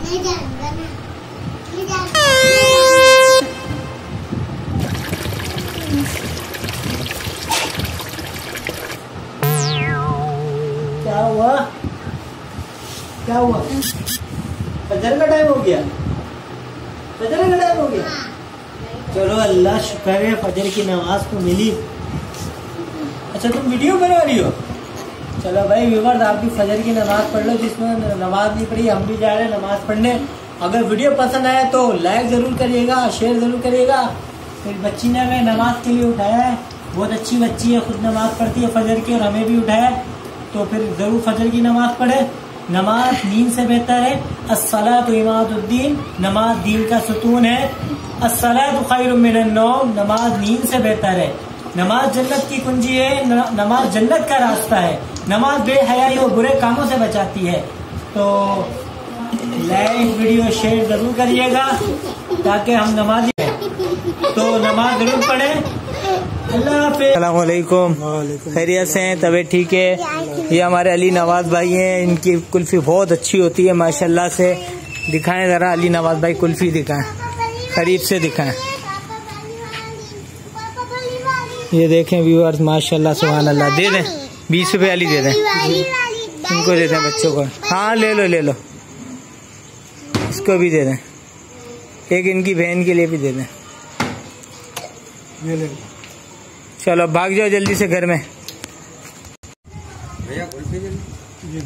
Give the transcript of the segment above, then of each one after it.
क्या हुआ? क्या हुआ? फजर का टाइम हो गया। फजर का टाइम हो गया। चलो अल्लाह शुक्र है फजर की नमाज तो मिली। अच्छा तुम वीडियो बना रही हो? चलो भाई व्यूअर्स, आप भी फजर की नमाज पढ़ लो। जिसमें नमाज नहीं पढ़ी हम भी जा रहे हैं नमाज पढ़ने। अगर वीडियो पसंद आए तो लाइक जरूर करिएगा, शेयर जरूर करिएगा। फिर बच्ची ने हमें नमाज के लिए उठाया है, बहुत अच्छी बच्ची है, खुद नमाज पढ़ती है फजर की, और हमें भी उठाया। तो फिर जरूर फजर की नमाज पढ़े। नमाज नींद से बेहतर है। अस्सलातु इमादुद्दीन, नमाज दीन का सुतून है। अस्सलातु खैरुम मिनन नौम, नमाज नींद से बेहतर है। नमाज जन्नत की कुंजी है, नमाज जन्नत का रास्ता है। नमाज बेहयाई और बुरे कामों से बचाती है। तो लाइक वीडियो शेयर जरूर करिएगा ताकि हम नमाजी हैं। तो नमाज जरूर पढ़ें। अल्लाह हाफ़िज़। अस्सलाम वालेकुम, खैरियत से हैं? तबीयत ठीक है? ये हमारे अली नवाज भाई हैं, इनकी कुल्फी बहुत अच्छी होती है माशाल्लाह से। दिखाएं जरा अली नवाज भाई कुल्फी दिखाएं, करीब से दिखाएं। ये देखें व्यूअर्स माशाल्लाह सुभान अल्लाह। दे दें 20 रुपए वाली दे दें, इनको दे दें बच्चों को। हाँ ले लो ले लो, इसको भी दे दें, एक इनकी बहन के लिए भी दे दें। ले ले। चलो भाग जाओ जल्दी से घर में। भैया कुल्फी दे दो।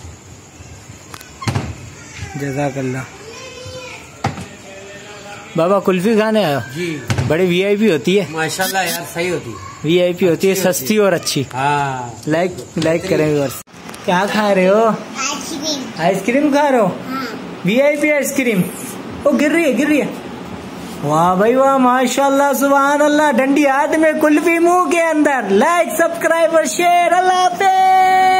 जज़ाकल्लाह। बाबा कुल्फी खाने आयो? जी। बड़ी वीआईपी होती है माशाल्लाह यार, सही होती है, वीआईपी होती है, सस्ती और अच्छी। हाँ लाइक करें व्यूअर्स। क्या खा रहे हो? आइसक्रीम खा रहे हो? VIP ice cream. ओ गिर रही है। वाह भाई वाह, माशाल्लाह सुभान अल्लाह। डंडी हाथ में, कुल्फी मुंह के अंदर। लाइक सब्सक्राइब और शेयर। अल्लाह हाफ़िज़।